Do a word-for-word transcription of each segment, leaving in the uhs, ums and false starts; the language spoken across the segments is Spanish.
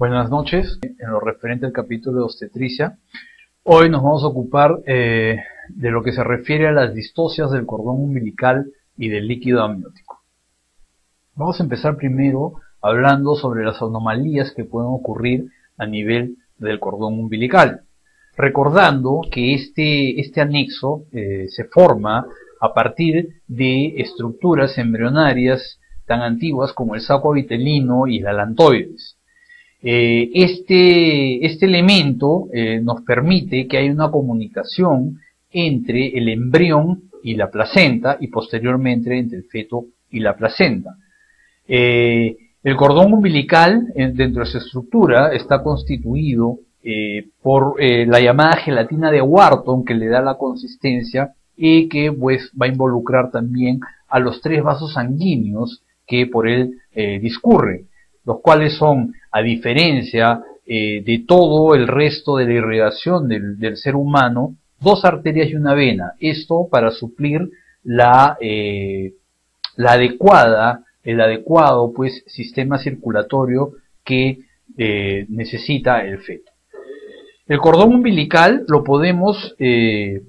Buenas noches. En lo referente al capítulo de obstetricia, hoy nos vamos a ocupar eh, de lo que se refiere a las distocias del cordón umbilical y del líquido amniótico. Vamos a empezar primero hablando sobre las anomalías que pueden ocurrir a nivel del cordón umbilical, recordando que este, este anexo eh, se forma a partir de estructuras embrionarias tan antiguas como el saco vitelino y la alantoides. Eh, este, este elemento eh, nos permite que haya una comunicación entre el embrión y la placenta y posteriormente entre el feto y la placenta. Eh, el cordón umbilical eh, dentro de su estructura está constituido eh, por eh, la llamada gelatina de Wharton, que le da la consistencia y que pues va a involucrar también a los tres vasos sanguíneos que por él eh, discurren, los cuales son, a diferencia eh, de todo el resto de la irrigación del, del ser humano, dos arterias y una vena. Esto para suplir la, eh, la adecuada, el adecuado pues sistema circulatorio que eh, necesita el feto. El cordón umbilical lo podemos eh,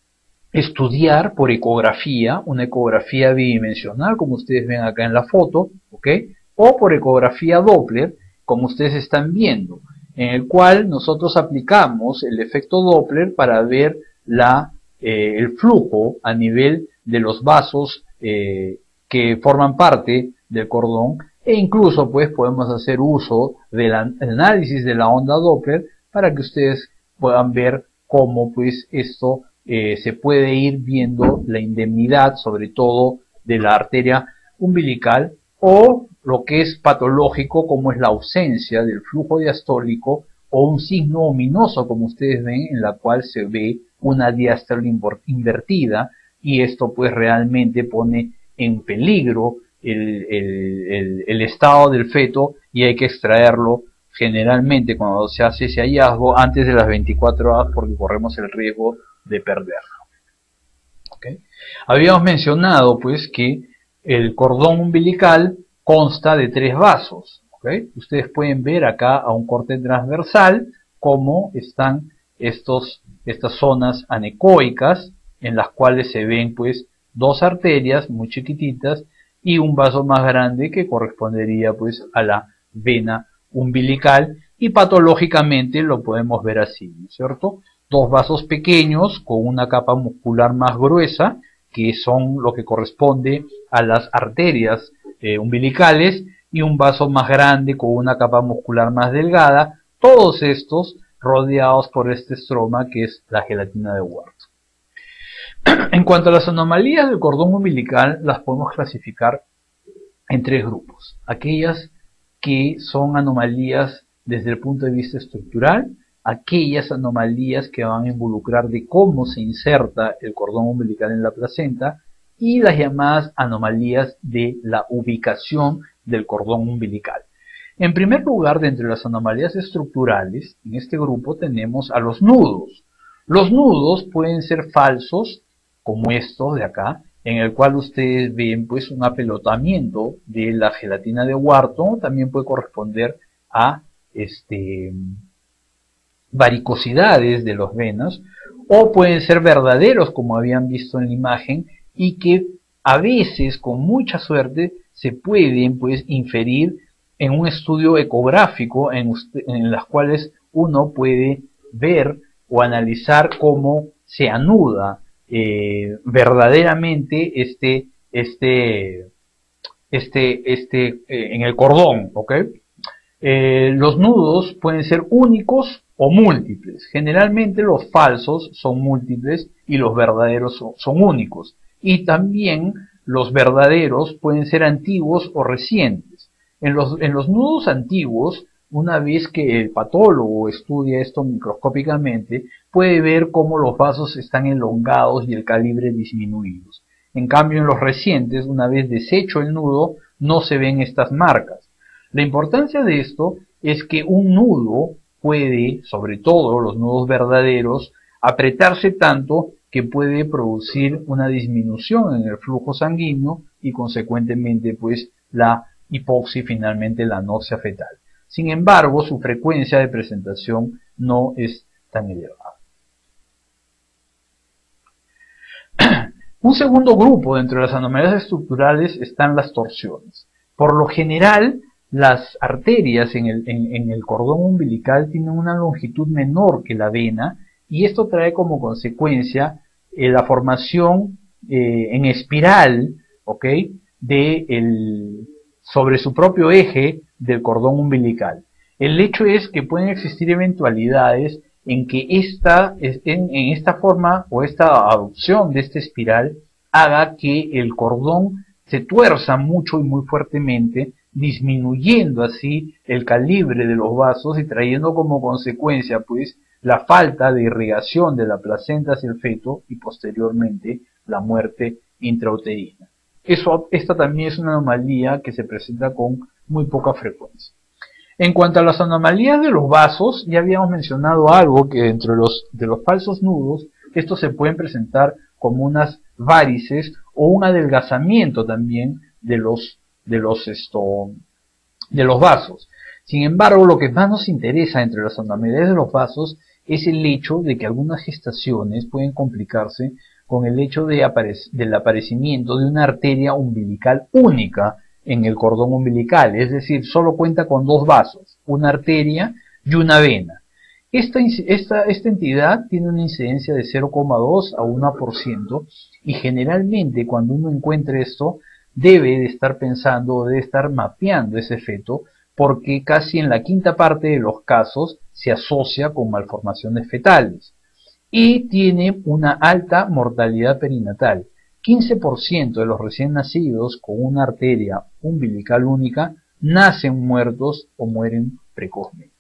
estudiar por ecografía, una ecografía bidimensional, como ustedes ven acá en la foto, ¿ok? O por ecografía Doppler, como ustedes están viendo, en el cual nosotros aplicamos el efecto Doppler para ver la, eh, el flujo a nivel de los vasos eh, que forman parte del cordón, e incluso pues podemos hacer uso del análisis de la onda Doppler para que ustedes puedan ver cómo pues esto eh, se puede ir viendo la indemnidad, sobre todo de la arteria umbilical, o lo que es patológico, como es la ausencia del flujo diastólico, o un signo ominoso, como ustedes ven, en la cual se ve una diástole invertida, y esto pues realmente pone en peligro el, el, el, el estado del feto, y hay que extraerlo generalmente cuando se hace ese hallazgo antes de las veinticuatro horas, porque corremos el riesgo de perderlo. ¿Okay? Habíamos mencionado pues que el cordón umbilical consta de tres vasos. ¿Okay? Ustedes pueden ver acá a un corte transversal cómo están estos, estas zonas anecoicas, en las cuales se ven pues dos arterias muy chiquititas y un vaso más grande que correspondería pues a la vena umbilical, y patológicamente lo podemos ver así, ¿no es cierto? Dos vasos pequeños con una capa muscular más gruesa, que son lo que corresponde a las arterias eh, umbilicales, y un vaso más grande con una capa muscular más delgada, todos estos rodeados por este estroma que es la gelatina de Wharton. En cuanto a las anomalías del cordón umbilical, las podemos clasificar en tres grupos: aquellas que son anomalías desde el punto de vista estructural, aquellas anomalías que van a involucrar de cómo se inserta el cordón umbilical en la placenta, y las llamadas anomalías de la ubicación del cordón umbilical. En primer lugar, dentro de las anomalías estructurales, en este grupo tenemos a los nudos. Los nudos pueden ser falsos, como estos de acá, en el cual ustedes ven pues un apelotamiento de la gelatina de Wharton. También puede corresponder a este, varicosidades de las venas, o pueden ser verdaderos, como habían visto en la imagen, y que a veces, con mucha suerte, se pueden pues inferir en un estudio ecográfico, en, usted, en las cuales uno puede ver o analizar cómo se anuda eh, verdaderamente este este este este eh, en el cordón, ¿ok? Eh, los nudos pueden ser únicos o múltiples. Generalmente los falsos son múltiples y los verdaderos son, son únicos. Y también los verdaderos pueden ser antiguos o recientes. En los, en los nudos antiguos, una vez que el patólogo estudia esto microscópicamente, puede ver cómo los vasos están elongados y el calibre disminuidos. En cambio, en los recientes, una vez deshecho el nudo, no se ven estas marcas. La importancia de esto es que un nudo puede, sobre todo los nudos verdaderos, apretarse tanto que puede producir una disminución en el flujo sanguíneo y consecuentemente pues la hipoxia y finalmente la anoxia fetal. Sin embargo, su frecuencia de presentación no es tan elevada. Un segundo grupo dentro de las anomalías estructurales están las torsiones. Por lo general, las arterias en el, en, en el cordón umbilical tienen una longitud menor que la vena, y esto trae como consecuencia eh, la formación eh, en espiral, ¿ok?, de el, sobre su propio eje del cordón umbilical. El hecho es que pueden existir eventualidades en que esta, en, en esta forma o esta adopción de esta espiral haga que el cordón se tuerza mucho y muy fuertemente, disminuyendo así el calibre de los vasos y trayendo como consecuencia pues la falta de irrigación de la placenta hacia el feto y posteriormente la muerte intrauterina. Eso, esta también es una anomalía que se presenta con muy poca frecuencia. En cuanto a las anomalías de los vasos, ya habíamos mencionado algo, que dentro de los, de los falsos nudos, estos se pueden presentar como unas varices o un adelgazamiento también de los, de los, esto, de los vasos. Sin embargo, lo que más nos interesa entre las anomalías de los vasos es el hecho de que algunas gestaciones pueden complicarse con el hecho de aparec- del aparecimiento de una arteria umbilical única en el cordón umbilical, es decir, solo cuenta con dos vasos, una arteria y una vena. Esta, esta, esta entidad tiene una incidencia de cero coma dos a uno por ciento y generalmente cuando uno encuentra esto debe de estar pensando o debe estar mapeando ese feto, porque casi en la quinta parte de los casos se asocia con malformaciones fetales y tiene una alta mortalidad perinatal. quince por ciento de los recién nacidos con una arteria umbilical única nacen muertos o mueren precozmente.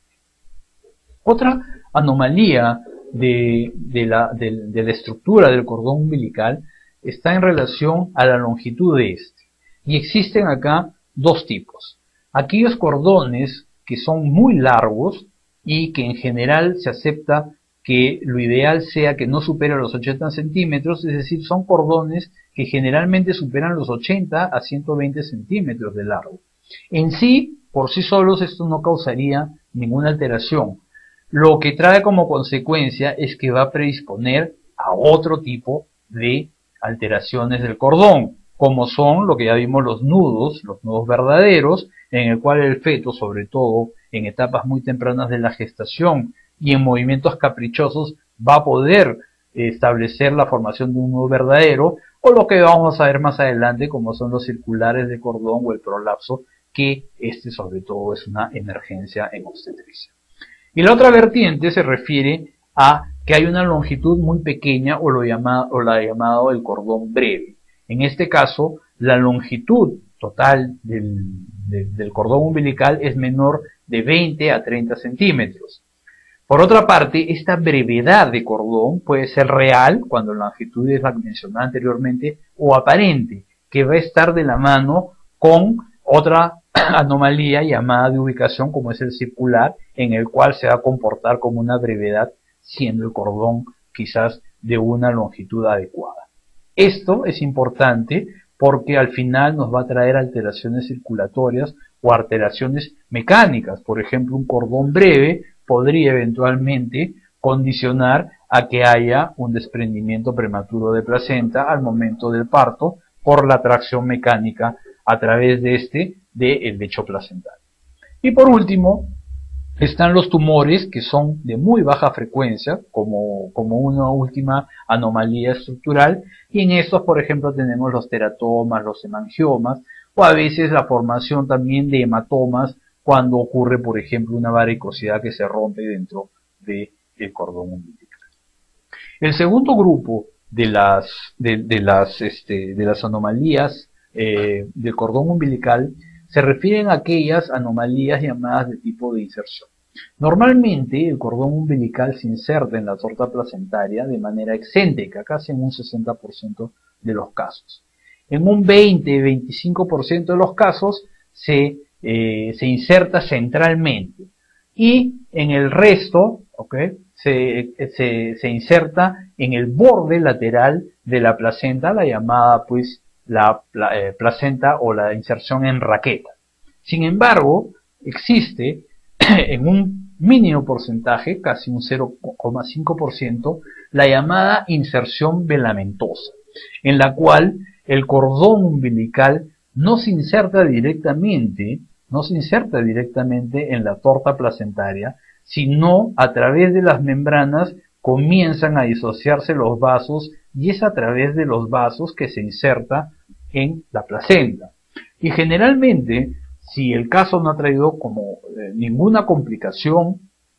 Otra anomalía de, de, la, de, de la estructura del cordón umbilical está en relación a la longitud de este. Y existen acá dos tipos. Aquellos cordones que son muy largos y que en general se acepta que lo ideal sea que no supere los ochenta centímetros, es decir, son cordones que generalmente superan los ochenta a ciento veinte centímetros de largo. En sí, por sí solos, esto no causaría ninguna alteración. Lo que trae como consecuencia es que va a predisponer a otro tipo de alteraciones del cordón, como son lo que ya vimos los nudos, los nudos verdaderos, en el cual el feto, sobre todo en etapas muy tempranas de la gestación y en movimientos caprichosos, va a poder establecer la formación de un nudo verdadero, o lo que vamos a ver más adelante, como son los circulares de cordón o el prolapso, que este sobre todo es una emergencia en obstetricia. Y la otra vertiente se refiere a que hay una longitud muy pequeña o lo llamado, o la llamado el cordón breve. En este caso, la longitud total del, de, del cordón umbilical es menor de veinte a treinta centímetros. Por otra parte, esta brevedad de cordón puede ser real, cuando la longitud es la mencionada anteriormente, o aparente, que va a estar de la mano con otra anomalía llamada de ubicación, como es el circular, en el cual se va a comportar como una brevedad, siendo el cordón quizás de una longitud adecuada. Esto es importante porque al final nos va a traer alteraciones circulatorias o alteraciones mecánicas. Por ejemplo, un cordón breve podría eventualmente condicionar a que haya un desprendimiento prematuro de placenta al momento del parto por la tracción mecánica a través de este del lecho placental. Y por último, están los tumores que son de muy baja frecuencia, como, como una última anomalía estructural, y en estos, por ejemplo, tenemos los teratomas, los hemangiomas, o a veces la formación también de hematomas cuando ocurre, por ejemplo, una varicosidad que se rompe dentro del cordón umbilical. El segundo grupo de las, de, de las, este, de las anomalías eh, del cordón umbilical se refieren a aquellas anomalías llamadas de tipo de inserción. Normalmente el cordón umbilical se inserta en la torta placentaria de manera excéntrica, casi en un sesenta por ciento de los casos. En un veinte a veinticinco por ciento de los casos se, eh, se inserta centralmente y en el resto, ¿okay?, se, se, se inserta en el borde lateral de la placenta, la llamada pues la, la eh, placenta o la inserción en raqueta. Sin embargo, existe en un mínimo porcentaje, casi un cero coma cinco por ciento, la llamada inserción velamentosa, en la cual el cordón umbilical no se inserta directamente, no se inserta directamente en la torta placentaria, sino a través de las membranas comienzan a disociarse los vasos y es a través de los vasos que se inserta en la placenta. Y generalmente, si el caso no ha traído como eh, ninguna complicación,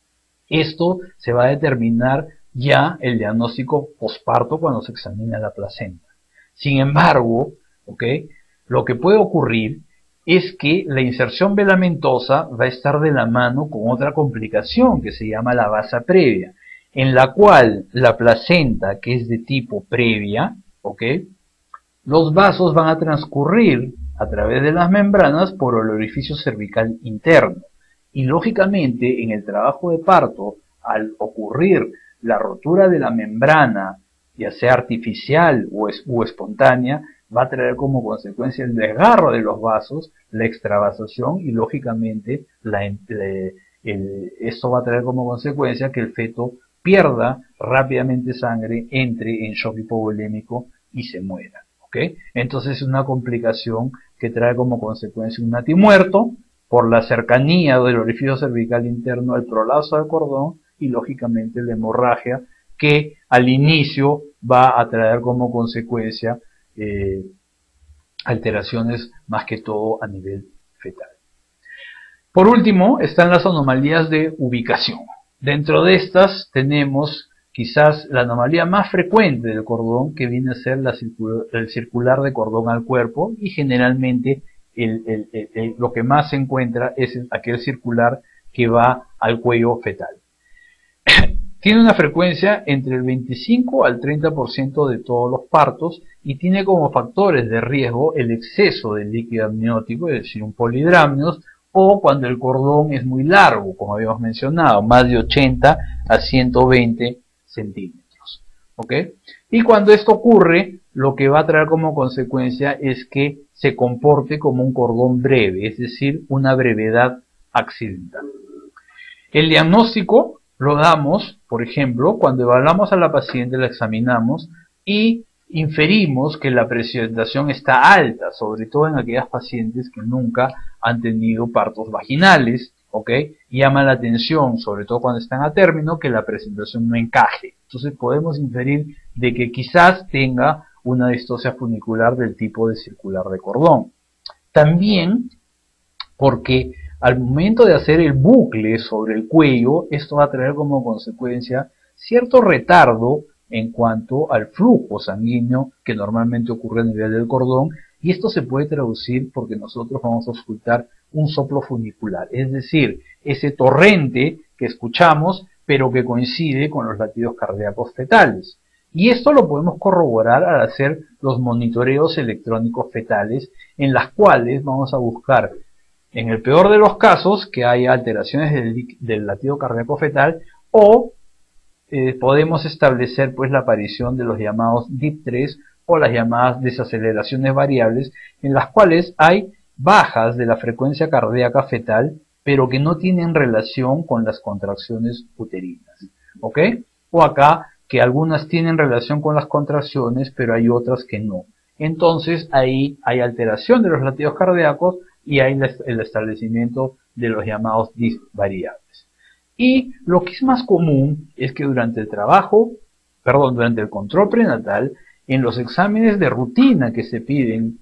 esto se va a determinar ya el diagnóstico posparto cuando se examina la placenta. Sin embargo, ¿okay?, lo que puede ocurrir es que la inserción velamentosa va a estar de la mano con otra complicación que se llama la vasa previa, en la cual la placenta, que es de tipo previa, ¿okay?, los vasos van a transcurrir a través de las membranas por el orificio cervical interno. Y lógicamente, en el trabajo de parto, al ocurrir la rotura de la membrana, ya sea artificial o, es, o espontánea, va a traer como consecuencia el desgarro de los vasos, la extravasación y lógicamente la, el, el, esto va a traer como consecuencia que el feto pierda rápidamente sangre, entre en shock hipovolémico y se muera. ¿Okay? Entonces es una complicación que trae como consecuencia un natimuerto por la cercanía del orificio cervical interno al prolapso del cordón y lógicamente la hemorragia que al inicio va a traer como consecuencia eh, alteraciones más que todo a nivel fetal. Por último están las anomalías de ubicación. Dentro de estas tenemos quizás la anomalía más frecuente del cordón, que viene a ser la circular, el circular de cordón al cuerpo, y generalmente el, el, el, el, lo que más se encuentra es aquel circular que va al cuello fetal. Tiene una frecuencia entre el veinticinco al treinta por ciento de todos los partos y tiene como factores de riesgo el exceso de líquido amniótico, es decir, un polidramnios, o cuando el cordón es muy largo, como habíamos mencionado, más de ochenta a ciento veinte centímetros. ¿Ok? Y cuando esto ocurre, lo que va a traer como consecuencia es que se comporte como un cordón breve, es decir, una brevedad accidental. El diagnóstico lo damos, por ejemplo, cuando evaluamos a la paciente, la examinamos y inferimos que la presentación está alta, sobre todo en aquellas pacientes que nunca han tenido partos vaginales, ¿ok? Llama la atención, sobre todo cuando están a término, que la presentación no encaje. Entonces podemos inferir de que quizás tenga una distosia funicular del tipo de circular de cordón. También porque al momento de hacer el bucle sobre el cuello, esto va a traer como consecuencia cierto retardo en cuanto al flujo sanguíneo que normalmente ocurre a nivel del cordón, y esto se puede traducir porque nosotros vamos a escuchar un soplo funicular, es decir, ese torrente que escuchamos pero que coincide con los latidos cardíacos fetales. Y esto lo podemos corroborar al hacer los monitoreos electrónicos fetales, en las cuales vamos a buscar, en el peor de los casos, que haya alteraciones del, del latido cardíaco fetal, o eh, podemos establecer pues la aparición de los llamados D I P tres o las llamadas desaceleraciones variables, en las cuales hay bajas de la frecuencia cardíaca fetal, pero que no tienen relación con las contracciones uterinas. ¿Ok? O acá, que algunas tienen relación con las contracciones, pero hay otras que no. Entonces ahí hay alteración de los latidos cardíacos y hay el establecimiento de los llamados D I P variables. Y lo que es más común es que durante el trabajo, perdón, durante el control prenatal, en los exámenes de rutina que se piden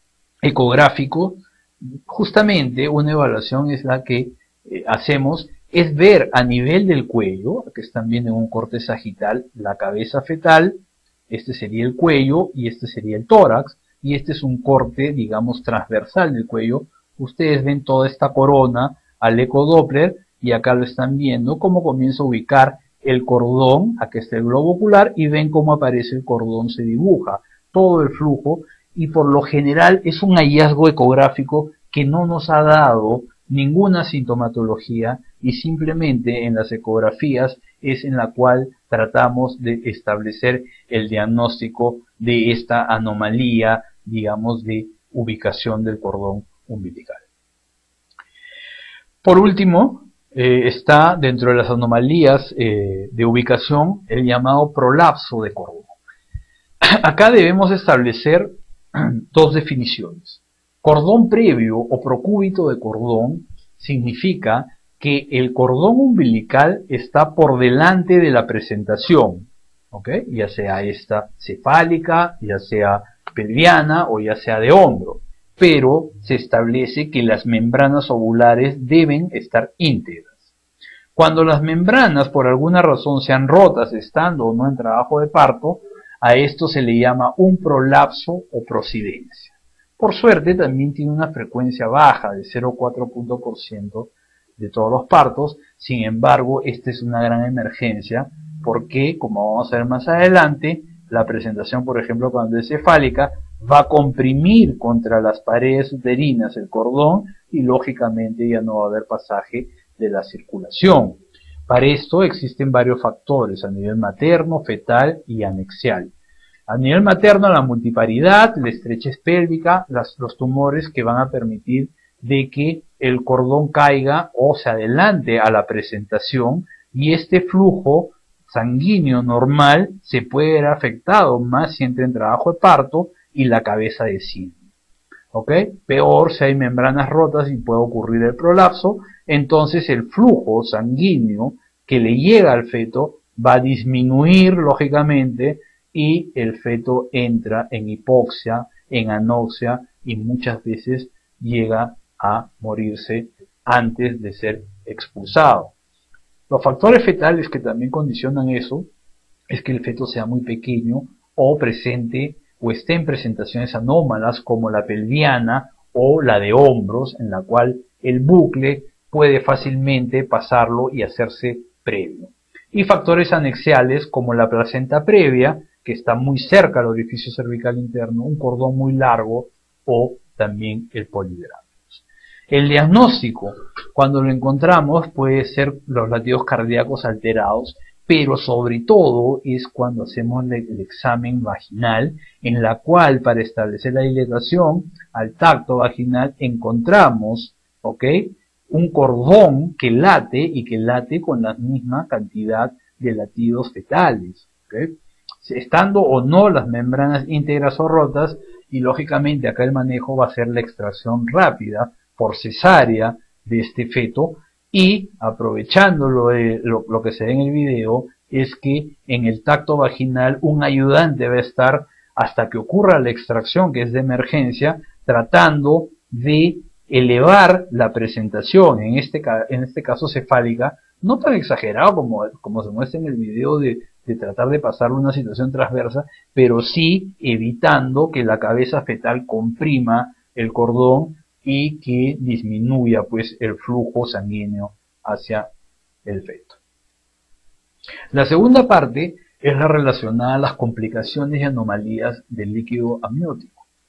ecográficos, justamente una evaluación es la que eh, hacemos, es ver a nivel del cuello, que están viendo en un corte sagital, la cabeza fetal, este sería el cuello y este sería el tórax, y este es un corte, digamos, transversal del cuello. Ustedes ven toda esta corona al ecodoppler y acá lo están viendo cómo comienza a ubicar el cordón, aquí está el globo ocular, y ven cómo aparece el cordón, se dibuja todo el flujo, y por lo general es un hallazgo ecográfico que no nos ha dado ninguna sintomatología, y simplemente en las ecografías es en la cual tratamos de establecer el diagnóstico de esta anomalía, digamos, de ubicación del cordón umbilical. Por último, eh, está dentro de las anomalías eh, de ubicación el llamado prolapso de cordón. Acá debemos establecer dos definiciones. Cordón previo o procúbito de cordón significa que el cordón umbilical está por delante de la presentación, ¿ok? Ya sea esta cefálica, ya sea pelviana o ya sea de hombro, pero se establece que las membranas ovulares deben estar íntegras. Cuando las membranas por alguna razón sean rotas estando o no en trabajo de parto, a esto se le llama un prolapso o prosidencia. Por suerte también tiene una frecuencia baja de cero coma cuatro puntos por ciento de todos los partos. Sin embargo, esta es una gran emergencia porque, como vamos a ver más adelante, la presentación, por ejemplo, cuando es cefálica, va a comprimir contra las paredes uterinas el cordón y lógicamente ya no va a haber pasaje de la circulación. Para esto existen varios factores a nivel materno, fetal y anexial. A nivel materno, la multiparidad, la estrechez pélvica, las, los tumores que van a permitir de que el cordón caiga o se adelante a la presentación y este flujo sanguíneo normal se puede ver afectado más si entra en trabajo de parto y la cabeza desciende. ¿Ok? Peor si hay membranas rotas y puede ocurrir el prolapso, entonces el flujo sanguíneo que le llega al feto va a disminuir lógicamente y el feto entra en hipoxia, en anoxia y muchas veces llega a morirse antes de ser expulsado. Los factores fetales que también condicionan eso es que el feto sea muy pequeño o presente o esté en presentaciones anómalas como la pelviana o la de hombros, en la cual el bucle puede fácilmente pasarlo y hacerse previo. Y factores anexiales como la placenta previa, que está muy cerca al orificio cervical interno, un cordón muy largo o también el polidrámenos. El diagnóstico, cuando lo encontramos, puede ser los latidos cardíacos alterados, pero sobre todo es cuando hacemos el examen vaginal, en la cual para establecer la dilatación al tacto vaginal encontramos, ¿ok?, un cordón que late y que late con la misma cantidad de latidos fetales, ¿ok? Estando o no las membranas íntegras o rotas, y lógicamente acá el manejo va a ser la extracción rápida por cesárea de este feto, y aprovechando lo, de, lo, lo que se ve en el video, es que en el tacto vaginal un ayudante va a estar hasta que ocurra la extracción, que es de emergencia, tratando de elevar la presentación, en este, en este caso cefálica, no tan exagerado como, como se muestra en el video de, de tratar de pasar una situación transversa, pero sí evitando que la cabeza fetal comprima el cordón y que disminuya pues el flujo sanguíneo hacia el feto. La segunda parte es la relacionada a las complicaciones y anomalías del líquido amniótico.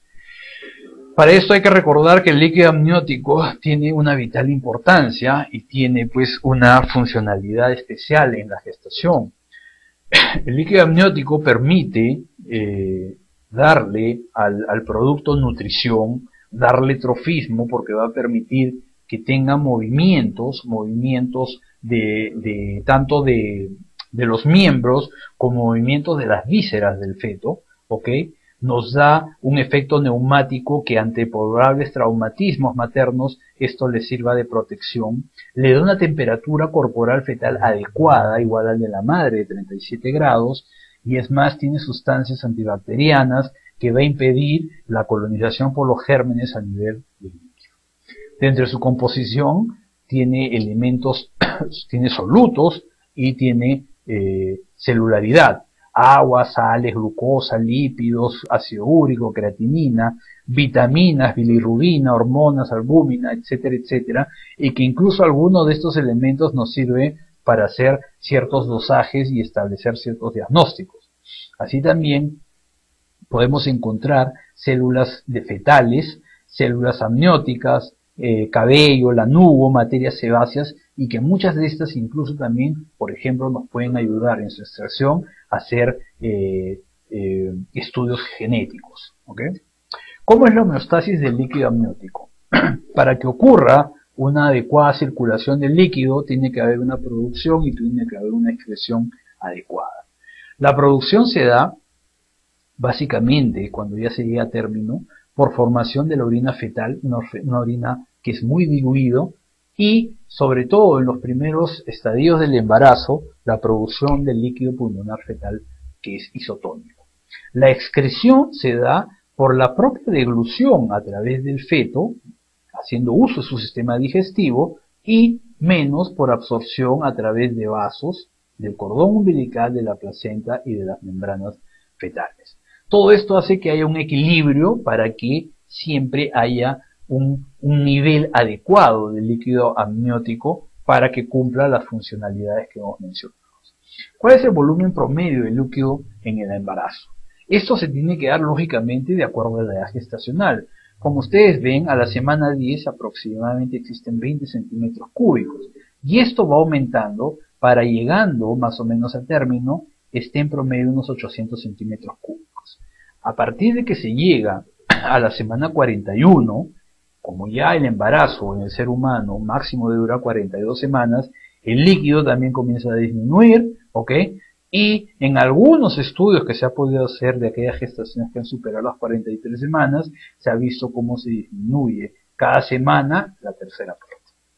Para esto hay que recordar que el líquido amniótico tiene una vital importancia y tiene pues una funcionalidad especial en la gestación. El líquido amniótico permite eh, darle al, al producto nutrición, darle trofismo, porque va a permitir que tenga movimientos, movimientos de, de tanto de, de los miembros como movimientos de las vísceras del feto, ¿ok? Nos da un efecto neumático que ante probables traumatismos maternos esto le sirva de protección, le da una temperatura corporal fetal adecuada, igual al de la madre, de treinta y siete grados, y es más, tiene sustancias antibacterianas que va a impedir la colonización por los gérmenes a nivel del líquido. Dentro de su composición tiene elementos, tiene solutos y tiene eh, celularidad. Agua, sales, glucosa, lípidos, ácido úrico, creatinina, vitaminas, bilirrubina, hormonas, albúmina, etcétera, etcétera, y que incluso algunos de estos elementos nos sirven para hacer ciertos dosajes y establecer ciertos diagnósticos. Así también podemos encontrar células de fetales, células amnióticas, eh, cabello, lanugo, materias sebáceas, y que muchas de estas incluso también, por ejemplo, nos pueden ayudar en su extracción a hacer eh, eh, estudios genéticos. ¿Okay? ¿Cómo es la homeostasis del líquido amniótico? Para que ocurra una adecuada circulación del líquido, tiene que haber una producción y tiene que haber una excreción adecuada. La producción se da básicamente cuando ya se llega a término por formación de la orina fetal, una orina que es muy diluido, y sobre todo en los primeros estadios del embarazo, la producción del líquido pulmonar fetal que es isotónico. La excreción se da por la propia deglución a través del feto, haciendo uso de su sistema digestivo, y menos por absorción a través de vasos, del cordón umbilical, de la placenta y de las membranas fetales. Todo esto hace que haya un equilibrio para que siempre haya un, un nivel adecuado de líquido amniótico para que cumpla las funcionalidades que hemos mencionado. ¿Cuál es el volumen promedio de líquido en el embarazo? Esto se tiene que dar lógicamente de acuerdo a la edad gestacional. Como ustedes ven, a la semana diez aproximadamente existen veinte centímetros cúbicos, y esto va aumentando para, llegando más o menos a término, esté en promedio unos ochocientos centímetros cúbicos. A partir de que se llega a la semana cuarenta y uno, como ya el embarazo en el ser humano máximo de dura cuarenta y dos semanas, el líquido también comienza a disminuir, ¿ok? Y en algunos estudios que se ha podido hacer de aquellas gestaciones que han superado las cuarenta y tres semanas, se ha visto cómo se disminuye cada semana la tercera parte.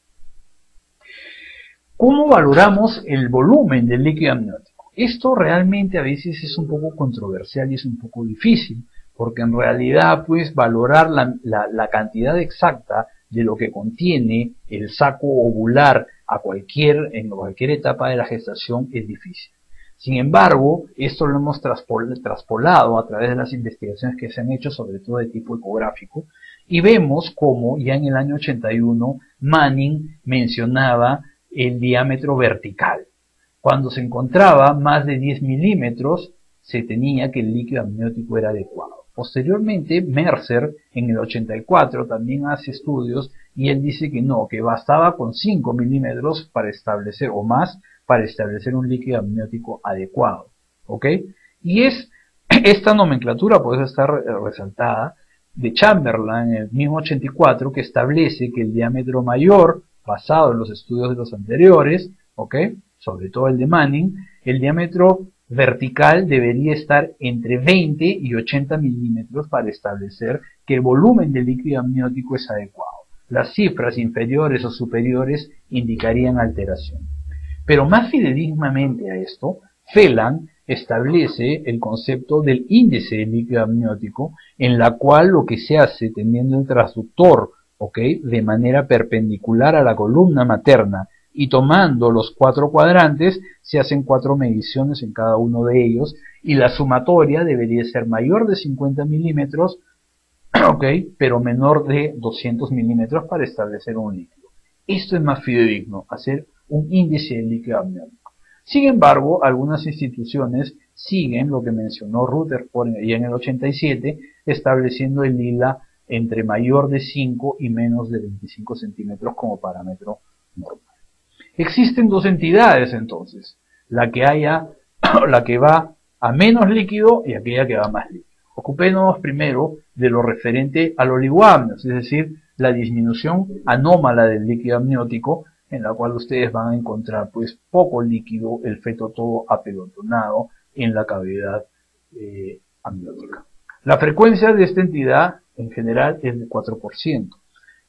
¿Cómo valoramos el volumen del líquido amniótico? Esto realmente a veces es un poco controversial y es un poco difícil, porque en realidad pues valorar la, la, la cantidad exacta de lo que contiene el saco ovular a cualquier, en cualquier etapa de la gestación es difícil. Sin embargo, esto lo hemos traspol traspolado a través de las investigaciones que se han hecho, sobre todo de tipo ecográfico, y vemos como ya en el año ochenta y uno Manning mencionaba el diámetro vertical. Cuando se encontraba más de diez milímetros, se tenía que el líquido amniótico era adecuado. Posteriormente, Mercer, en el ochenta y cuatro, también hace estudios y él dice que no, que bastaba con cinco milímetros para establecer, o más, para establecer un líquido amniótico adecuado. ¿Ok? Y es esta nomenclatura, por eso está resaltada, de Chamberlain, en el mismo ochenta y cuatro, que establece que el diámetro mayor, basado en los estudios de los anteriores, ¿ok?, sobre todo el de Manning, el diámetro vertical debería estar entre veinte y ochenta milímetros para establecer que el volumen del líquido amniótico es adecuado. Las cifras inferiores o superiores indicarían alteración. Pero más fidedignamente a esto, Phelan establece el concepto del índice de líquido amniótico, en la cual lo que se hace teniendo el transductor, ¿ok?, de manera perpendicular a la columna materna y tomando los cuatro cuadrantes, se hacen cuatro mediciones en cada uno de ellos, y la sumatoria debería ser mayor de cincuenta milímetros, ¿ok?, pero menor de doscientos milímetros para establecer un líquido. Esto es más fidedigno, hacer un índice de líquido amniótico. Sin embargo, algunas instituciones siguen lo que mencionó Rutherford ya en el ochenta y siete, estableciendo el lila entre mayor de cinco y menos de veinticinco centímetros como parámetro normal. Existen dos entidades entonces, la que haya, la que va a menos líquido y aquella que va a más líquido. Ocupémonos primero de lo referente al oligoamnios, es decir, la disminución anómala del líquido amniótico, en la cual ustedes van a encontrar pues poco líquido, el feto todo apelotonado en la cavidad eh, amniótica. La frecuencia de esta entidad en general es de cuatro por ciento.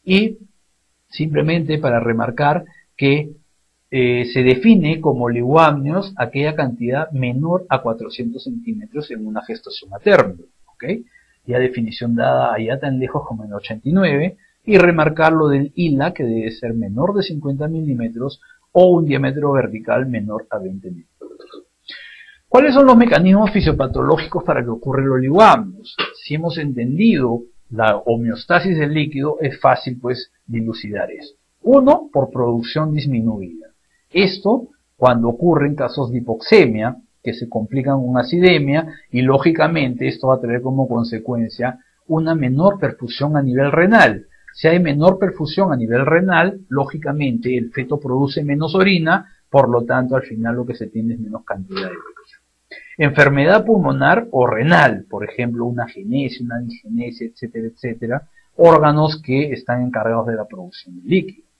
Y simplemente para remarcar que eh, se define como oligoamnios aquella cantidad menor a cuatrocientos centímetros en una gestación a término. ¿Okay? Ya definición dada allá tan lejos como en el ochenta y nueve. Y remarcar lo del I L A, que debe ser menor de cincuenta milímetros o un diámetro vertical menor a veinte milímetros. ¿Cuáles son los mecanismos fisiopatológicos para que ocurra el oligoamnios? Si hemos entendido la homeostasis del líquido, es fácil pues dilucidar esto. Uno, por producción disminuida. Esto cuando ocurren casos de hipoxemia, que se complican con acidemia, y lógicamente esto va a traer como consecuencia una menor perfusión a nivel renal. Si hay menor perfusión a nivel renal, lógicamente el feto produce menos orina, por lo tanto al final lo que se tiene es menos cantidad de líquido. Enfermedad pulmonar o renal, por ejemplo una agenesia, una digenesia, etcétera, etcétera, órganos que están encargados de la producción de líquido.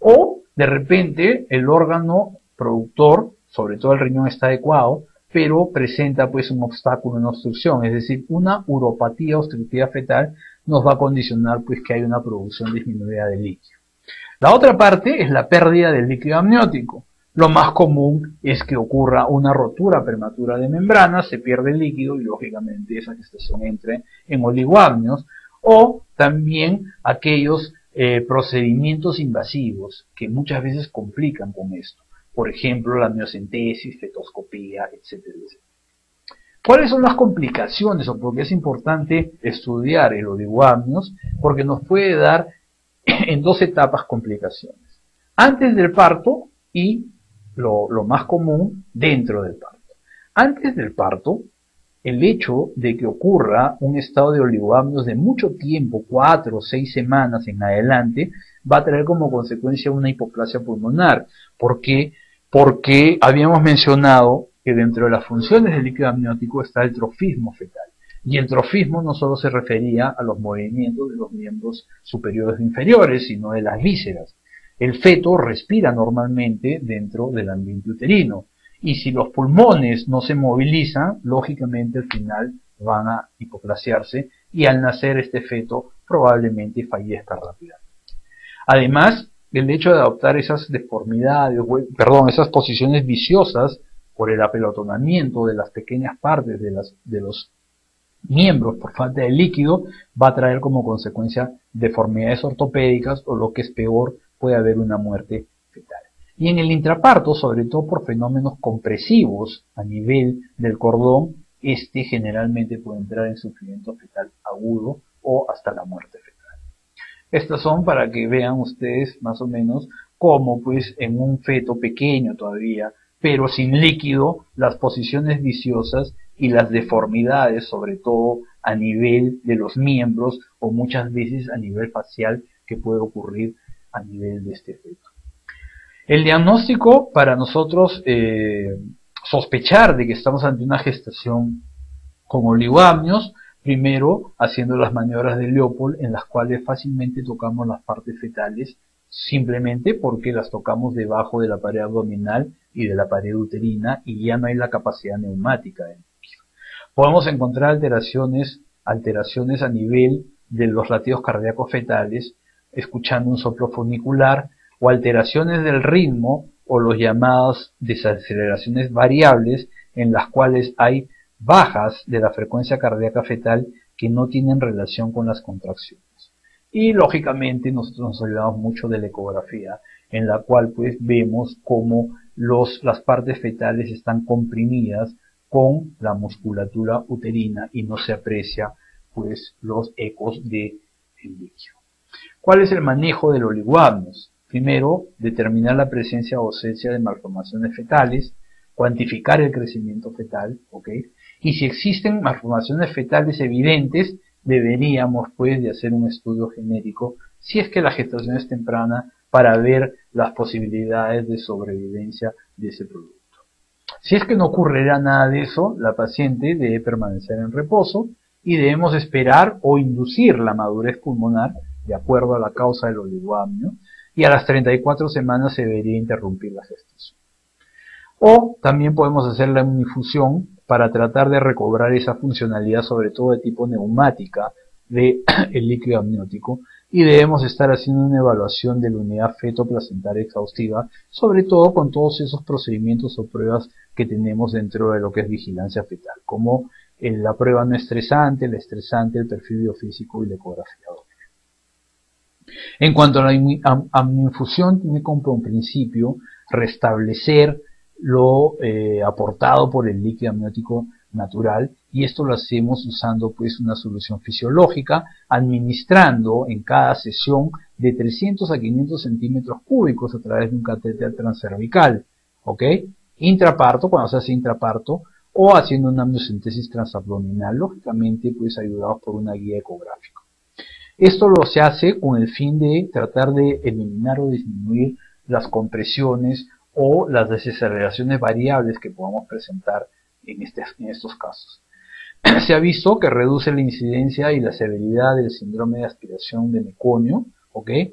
O de repente el órgano productor, sobre todo el riñón, está adecuado, pero presenta pues un obstáculo, una obstrucción, es decir, una uropatía obstructiva fetal nos va a condicionar pues que hay una producción disminuida de líquido. La otra parte es la pérdida del líquido amniótico. Lo más común es que ocurra una rotura prematura de membranas, se pierde el líquido y lógicamente esa gestación entre en oligoamnios, o también aquellos eh, procedimientos invasivos que muchas veces complican con esto. Por ejemplo, la amniocentesis, fetoscopía, etcétera, etcétera. ¿Cuáles son las complicaciones o por qué es importante estudiar el oligoamnios? Porque nos puede dar en dos etapas complicaciones. Antes del parto y lo, lo más común dentro del parto. Antes del parto, el hecho de que ocurra un estado de oligoamnios de mucho tiempo, cuatro o seis semanas en adelante, va a traer como consecuencia una hipoplasia pulmonar. ¿Por qué? Porque habíamos mencionado que dentro de las funciones del líquido amniótico está el trofismo fetal. Y el trofismo no solo se refería a los movimientos de los miembros superiores e inferiores, sino de las vísceras. El feto respira normalmente dentro del ambiente uterino. Y si los pulmones no se movilizan, lógicamente al final van a hipoplasiarse y al nacer este feto probablemente fallezca rápidamente. Además, el hecho de adoptar esas deformidades, perdón, esas posiciones viciosas por el apelotonamiento de las pequeñas partes de, las, de los miembros por falta de líquido, va a traer como consecuencia deformidades ortopédicas o lo que es peor, puede haber una muerte fetal. Y en el intraparto, sobre todo por fenómenos compresivos a nivel del cordón, este generalmente puede entrar en sufrimiento fetal agudo o hasta la muerte fetal. Estas son para que vean ustedes más o menos cómo pues en un feto pequeño todavía, pero sin líquido, las posiciones viciosas y las deformidades, sobre todo a nivel de los miembros o muchas veces a nivel facial que puede ocurrir a nivel de este feto. El diagnóstico para nosotros eh, sospechar de que estamos ante una gestación con oligoamnios, primero haciendo las maniobras de Leopold en las cuales fácilmente tocamos las partes fetales simplemente porque las tocamos debajo de la pared abdominal y de la pared uterina y ya no hay la capacidad neumática del líquido. Podemos encontrar alteraciones, alteraciones a nivel de los latidos cardíacos fetales, escuchando un soplo funicular, o alteraciones del ritmo o los llamados desaceleraciones variables en las cuales hay bajas de la frecuencia cardíaca fetal que no tienen relación con las contracciones. Y lógicamente nosotros nos ayudamos mucho de la ecografía, en la cual pues vemos cómo los, las partes fetales están comprimidas con la musculatura uterina y no se aprecia pues los ecos del líquido. ¿Cuál es el manejo del oligoamnios? Primero, determinar la presencia o ausencia de malformaciones fetales, cuantificar el crecimiento fetal, ¿ok? Y si existen malformaciones fetales evidentes, deberíamos pues de hacer un estudio genético, si es que la gestación es temprana, para ver las posibilidades de sobrevivencia de ese producto. Si es que no ocurrirá nada de eso, la paciente debe permanecer en reposo y debemos esperar o inducir la madurez pulmonar de acuerdo a la causa del oligoamnio, y a las treinta y cuatro semanas se debería interrumpir la gestación. O también podemos hacer la infusión para tratar de recobrar esa funcionalidad, sobre todo de tipo neumática, del líquido amniótico, y debemos estar haciendo una evaluación de la unidad feto-placentaria exhaustiva, sobre todo con todos esos procedimientos o pruebas que tenemos dentro de lo que es vigilancia fetal, como la prueba no estresante, el estresante, el perfil biofísico y la ecografía doble. En cuanto a la amniinfusión, tiene como principio restablecer lo eh, aportado por el líquido amniótico natural, y esto lo hacemos usando pues una solución fisiológica, administrando en cada sesión de trescientos a quinientos centímetros cúbicos a través de un catéter transcervical, ¿ok? Intraparto, cuando se hace intraparto, o haciendo una amniocentesis transabdominal, lógicamente pues ayudados por una guía ecográfica. Esto lo se hace con el fin de tratar de eliminar o disminuir las compresiones o las desaceleraciones variables que podamos presentar en, este, en estos casos. Se ha visto que reduce la incidencia y la severidad del síndrome de aspiración de meconio, ¿ok?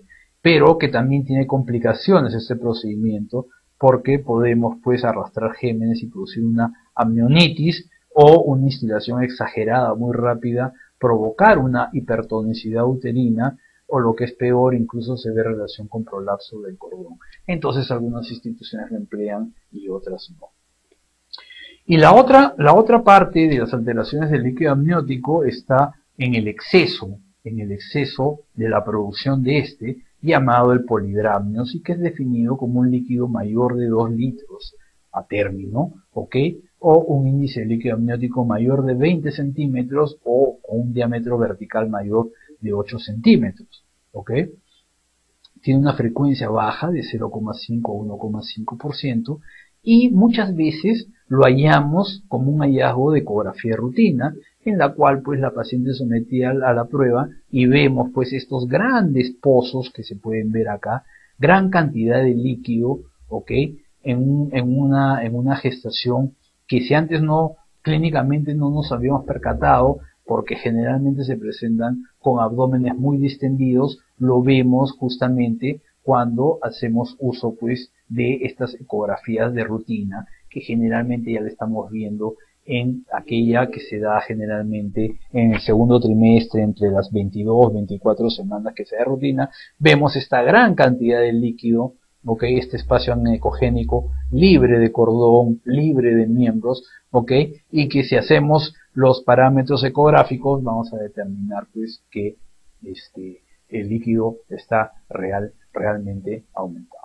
pero que también tiene complicaciones este procedimiento, porque podemos pues arrastrar gémenes y producir una amnionitis o una instilación exagerada muy rápida, provocar una hipertonicidad uterina, o lo que es peor, incluso se ve relación con prolapso del cordón. Entonces algunas instituciones lo emplean y otras no. Y la otra, la otra parte de las alteraciones del líquido amniótico está en el exceso, en el exceso de la producción de este, llamado el polidramnios, y que es definido como un líquido mayor de dos litros a término, ¿ok? O un índice de líquido amniótico mayor de veinte centímetros o con un diámetro vertical mayor de ocho centímetros, ¿ok? Tiene una frecuencia baja de cero coma cinco a uno coma cinco por ciento y muchas veces lo hallamos como un hallazgo de ecografía de rutina, en la cual pues la paciente es sometida a la prueba y vemos pues estos grandes pozos que se pueden ver acá, gran cantidad de líquido, ¿ok? En, un, en, una, en una gestación que si antes no, clínicamente no nos habíamos percatado, porque generalmente se presentan con abdómenes muy distendidos, lo vemos justamente cuando hacemos uso pues de estas ecografías de rutina, que generalmente ya le estamos viendo en aquella que se da generalmente en el segundo trimestre, entre las veintidós, veinticuatro semanas que se da rutina, vemos esta gran cantidad de líquido, ¿ok? Este espacio anecogénico libre de cordón, libre de miembros, ¿ok? Y que si hacemos los parámetros ecográficos vamos a determinar pues que este, el líquido está real, realmente aumentado.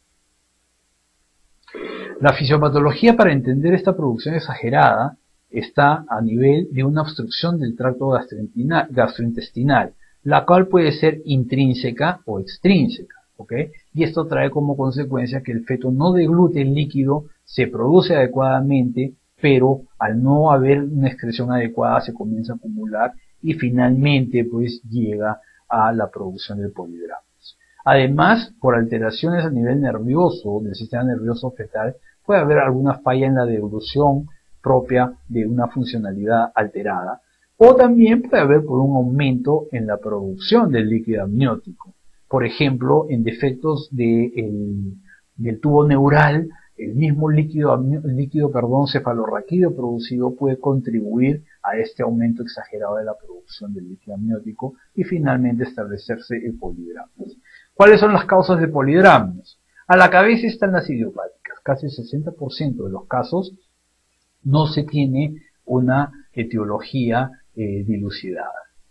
La fisiopatología para entender esta producción exagerada está a nivel de una obstrucción del tracto gastrointestinal, la cual puede ser intrínseca o extrínseca, ¿ok? Y esto trae como consecuencia que el feto no deglute el líquido, se produce adecuadamente, pero al no haber una excreción adecuada se comienza a acumular y finalmente pues llega a la producción del polidramnios. Además, por alteraciones a nivel nervioso del sistema nervioso fetal, puede haber alguna falla en la deglución propia de una funcionalidad alterada, o también puede haber por un aumento en la producción del líquido amniótico. Por ejemplo, en defectos de el, del tubo neural, el mismo líquido, líquido perdón, cefalorraquídeo producido puede contribuir a este aumento exagerado de la producción del líquido amniótico y finalmente establecerse el polidramnios. ¿Cuáles son las causas de polidramnios? A la cabeza están las idiopáticas. Casi el sesenta por ciento de los casos no se tiene una etiología eh, dilucidada.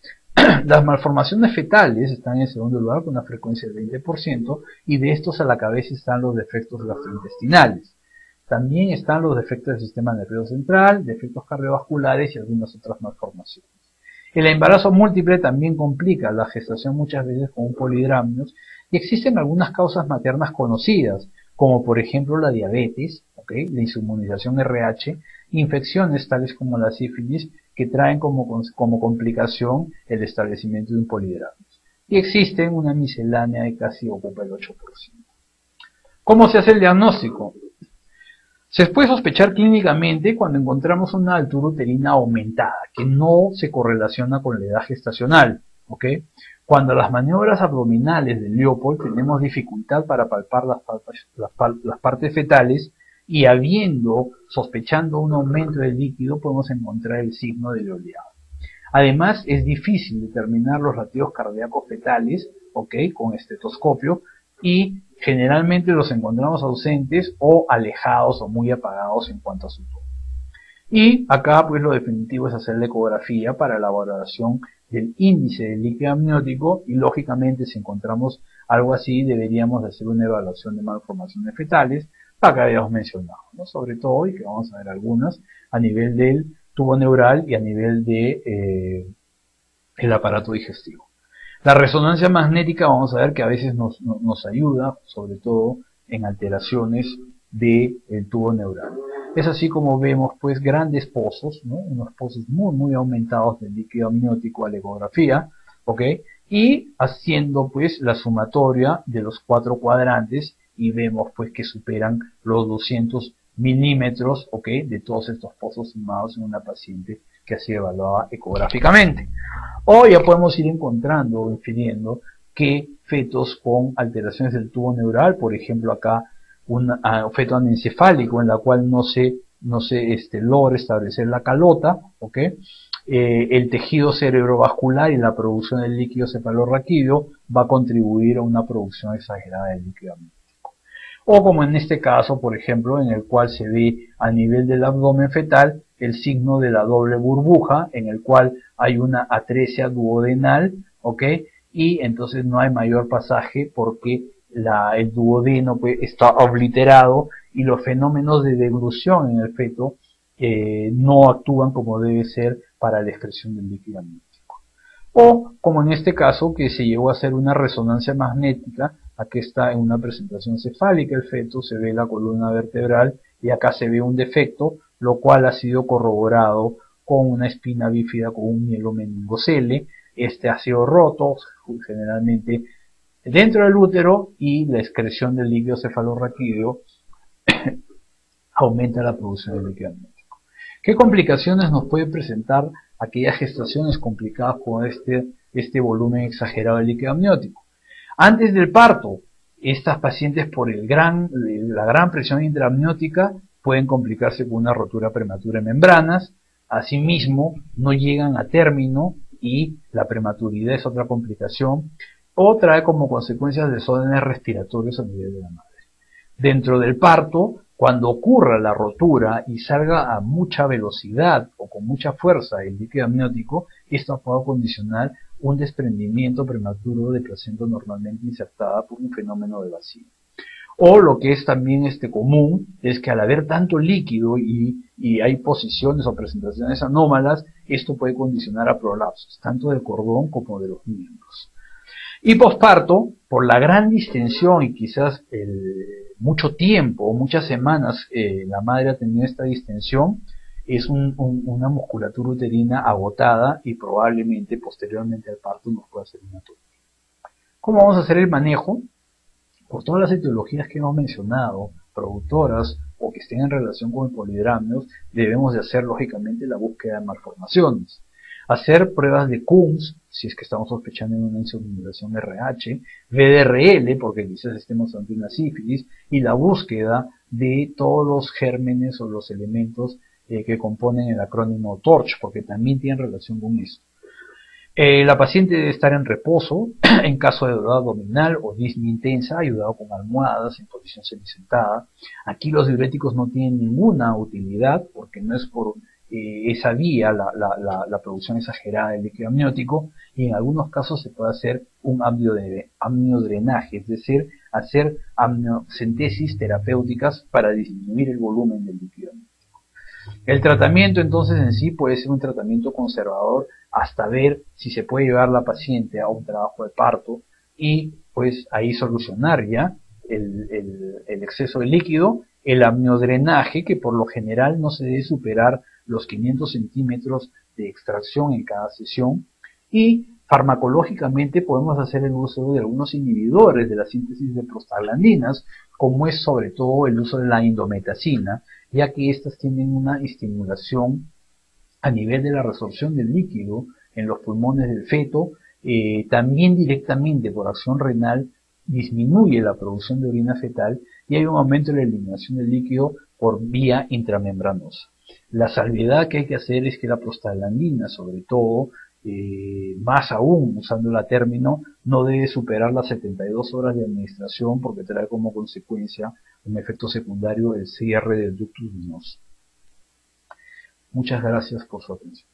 Las malformaciones fetales están en segundo lugar con una frecuencia del veinte por ciento y de estos a la cabeza están los defectos gastrointestinales. También están los defectos del sistema nervioso central, defectos cardiovasculares y algunas otras malformaciones. El embarazo múltiple también complica la gestación muchas veces con un polidramnios y existen algunas causas maternas conocidas, como por ejemplo la diabetes, ¿okay? La inmunización R H, infecciones tales como la sífilis que traen como, como complicación el establecimiento de un polidramnios. Y existen una miscelánea que casi ocupa el ocho por ciento. ¿Cómo se hace el diagnóstico? Se puede sospechar clínicamente cuando encontramos una altura uterina aumentada, que no se correlaciona con la edad gestacional, ¿ok? Cuando las maniobras abdominales del Leopold tenemos dificultad para palpar las, las, las partes fetales y habiendo, sospechando un aumento del líquido, podemos encontrar el signo del oleado. Además, es difícil determinar los latidos cardíacos fetales, ¿ok? Con estetoscopio, y generalmente los encontramos ausentes o alejados o muy apagados en cuanto a su tono. Y acá pues lo definitivo es hacer la ecografía para la valoración del índice del líquido amniótico y lógicamente si encontramos algo así deberíamos hacer una evaluación de malformaciones fetales, la que habíamos mencionado, ¿no? Sobre todo, y que vamos a ver algunas, a nivel del tubo neural y a nivel de eh, el aparato digestivo. La resonancia magnética vamos a ver que a veces nos, nos, nos ayuda, sobre todo en alteraciones del tubo neural. Es así como vemos pues grandes pozos, ¿no? Unos pozos muy muy aumentados del líquido amniótico a la ecografía, ¿ok? Y haciendo pues la sumatoria de los cuatro cuadrantes y vemos pues que superan los doscientos milímetros, ¿ok? De todos estos pozos sumados en una paciente que ha sido evaluada ecográficamente. O ya podemos ir encontrando o infiriendo que fetos con alteraciones del tubo neural, por ejemplo acá un uh, feto anencefálico en la cual no se, no se este, logra establecer la calota, ¿ok? Eh, el tejido cerebrovascular y la producción del líquido cefalorraquídeo va a contribuir a una producción exagerada de líquido amniótico. O como en este caso, por ejemplo, en el cual se ve a nivel del abdomen fetal el signo de la doble burbuja, en el cual hay una atresia duodenal, ¿ok? Y entonces no hay mayor pasaje porque la, el duodeno pues, está obliterado y los fenómenos de deglución en el feto eh, no actúan como debe ser para la excreción del líquido amniótico. O, como en este caso, que se llegó a hacer una resonancia magnética, aquí está en una presentación cefálica el feto, se ve la columna vertebral y acá se ve un defecto, lo cual ha sido corroborado con una espina bífida con un mielomeningocele. Este ha sido roto, generalmente dentro del útero, y la excreción del líquido cefalorraquídeo aumenta la producción de líquido amniótico. ¿Qué complicaciones nos puede presentar aquellas gestaciones complicadas con este, este volumen exagerado de líquido amniótico? Antes del parto, estas pacientes por el gran, la gran presión intraamniótica pueden complicarse con una rotura prematura de membranas. Asimismo, no llegan a término y la prematuridad es otra complicación, o trae como consecuencias desórdenes respiratorios a nivel de la madre. Dentro del parto, cuando ocurra la rotura y salga a mucha velocidad o con mucha fuerza el líquido amniótico, esto puede condicionar un desprendimiento prematuro de placenta normalmente insertada por un fenómeno de vacío. O lo que es también este común es que al haber tanto líquido y, y hay posiciones o presentaciones anómalas, esto puede condicionar a prolapsos, tanto del cordón como de los miembros. Y posparto, por la gran distensión y quizás el, mucho tiempo o muchas semanas eh, la madre ha tenido esta distensión, es un, un, una musculatura uterina agotada y probablemente posteriormente al parto nos pueda hacer una tumor. ¿Cómo vamos a hacer el manejo? Por todas las etiologías que hemos mencionado, productoras o que estén en relación con el polidramnios, debemos de hacer lógicamente la búsqueda de malformaciones. Hacer pruebas de Coombs, si es que estamos sospechando en una inseminación R H, V D R L, porque quizás estemos ante una sífilis, y la búsqueda de todos los gérmenes o los elementos eh, que componen el acrónimo TORCH, porque también tienen relación con eso. Eh, la paciente debe estar en reposo, en caso de dolor abdominal o disnea intensa, ayudado con almohadas en posición semisentada. Aquí los diuréticos no tienen ninguna utilidad, porque no es por eh, esa vía la, la, la, la producción exagerada de líquido amniótico, y en algunos casos se puede hacer un amniodrenaje, es decir, hacer amniocentesis terapéuticas para disminuir el volumen del líquido amniótico. El tratamiento entonces en sí puede ser un tratamiento conservador hasta ver si se puede llevar la paciente a un trabajo de parto y pues ahí solucionar ya el, el, el exceso de líquido, el amniodrenaje, que por lo general no se debe superar los quinientos centímetros de extracción en cada sesión, y farmacológicamente podemos hacer el uso de algunos inhibidores de la síntesis de prostaglandinas, como es sobre todo el uso de la indometacina, ya que estas tienen una estimulación a nivel de la resorción del líquido en los pulmones del feto, eh, también directamente por acción renal disminuye la producción de orina fetal y hay un aumento en la eliminación del líquido por vía intramembranosa. La salvedad que hay que hacer es que la prostaglandina, sobre todo, eh, más aún usando la término, no debe superar las setenta y dos horas de administración porque trae como consecuencia un efecto secundario el cierre del ductus venoso. Muchas gracias por su atención.